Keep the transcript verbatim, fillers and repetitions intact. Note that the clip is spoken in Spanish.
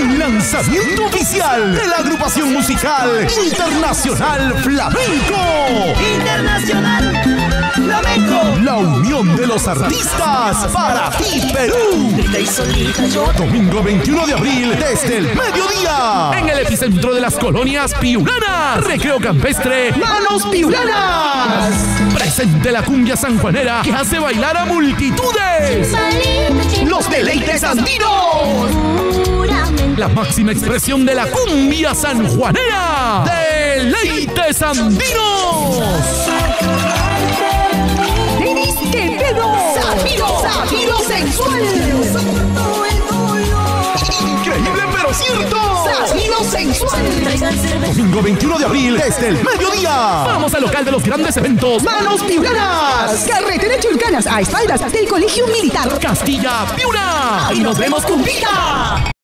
Un lanzamiento oficial de la agrupación musical Internacional Flamenco. Internacional Flamenco. La unión de los artistas para ti, Perú. Domingo veintiuno de abril desde el mediodía. En el epicentro de las colonias piuranas. Recreo campestre Manos Piuranas. Presente la cumbia sanjuanera que hace bailar a multitudes. Los deleites andinos. La máxima expresión de la cumbia sanjuanera. ¡Deleites andinos! ¡Denis Quevedo! ¡Zafiro! ¡Zafiro sensual! ¡Increíble pero cierto! ¡Zafiro sensual! Domingo veintiuno de abril desde el mediodía. Vamos al local de los grandes eventos ¡Manos Piuranas! Carretera Chulcanas, a espaldas del Colegio Militar Castilla Piura. ¡Y nos vemos, cumbita!